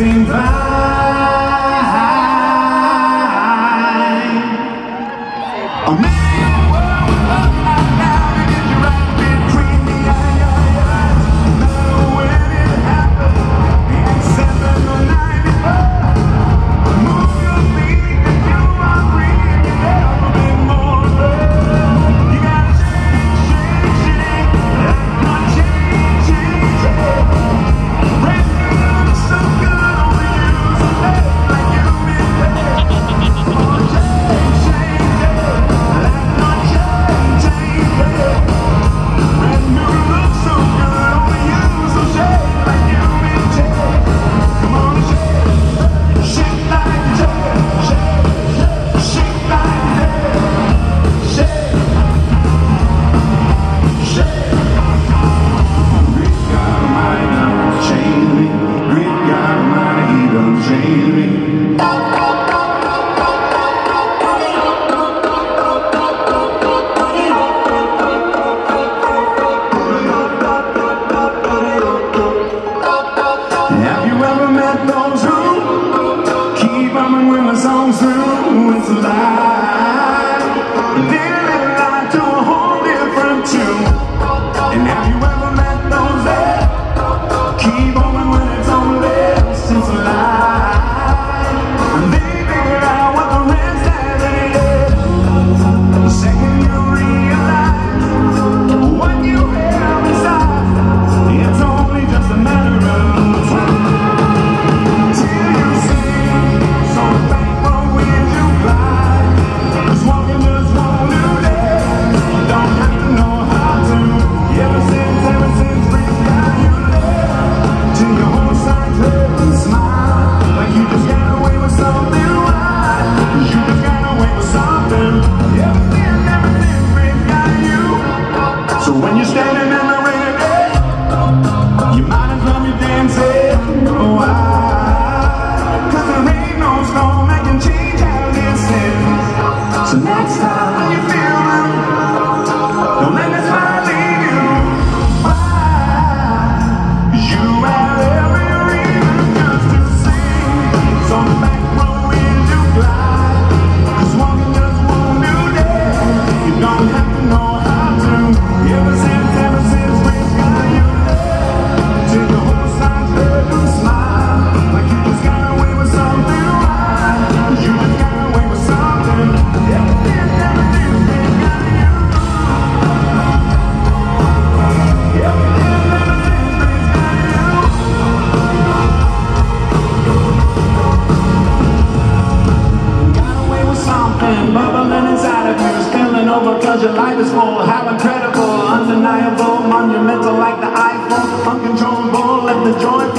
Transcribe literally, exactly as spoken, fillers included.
seem fine. A million worlds upside down to get you right between the eyes. No matter when it happened, in seven or ninety-four. Move your feet and you are free, and you'll never be more in love. You gotta shake, shake, shake, like my chain, chain, chain. Brand new looks so good on you, so bad like you've been dead. Oh, shake, shake, shake, like my chain, chain, chain. Brand new looks so good on you, so shake like you've been dead. Come on and shake, shake like a chain, shake, shake like a chain, shake, shake. Great God Almighty, I'm chain me. Great God Almighty, He done chain me. Have you ever met those who keep on when the song's through? It's a lie. They live life to a whole different tune. And have you ever met those that keep on when it's on lips? It's a lie. And they figure out what the rest has in it. The second you realize what you have inside, it's only just a matter of time. Till you sing, so thankful when you fly. 'Cause walking just won't do that. You don't have to know how to. Ever since, ever since spring got you there, till your whole side turns and smile, like you just got away with something right. 'Cause you just got away with something. Ever since, ever since spring got you. So when you're standing in the rain again, you might as well be dancing. Oh, why? 'Cause there ain't no storm that can change how this is. So next time when you feel them, don't let this smile leave you. Why? 'Cause you have every reason just to sing. So back row when you glide. 'Cause walking just won't do that. You don't have to know how to. Ever since, ever since spring got you there, till your whole side hurt and smile, like you just got away with something right. 'Cause you just got away with something. Ever since, ever since spring got you. Ever since, ever since spring got you. Got away with something bubbling inside of you, spilling over 'cause your life is full. How incredible, undeniable, monumental like the Eiffel, uncontrollable, let the joy